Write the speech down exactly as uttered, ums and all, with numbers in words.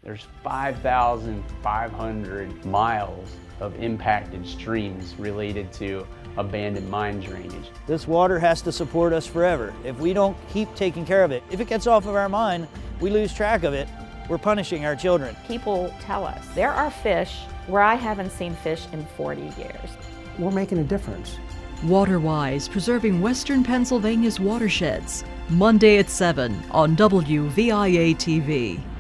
There's five thousand five hundred miles of impacted streams related to abandoned mine drainage. This water has to support us forever. If we don't keep taking care of it, if it gets off of our mine, we lose track of it, we're punishing our children. People tell us there are fish where I haven't seen fish in forty years. We're making a difference. Waterwise, preserving Western Pennsylvania's watersheds. Monday at seven on W V I A T V.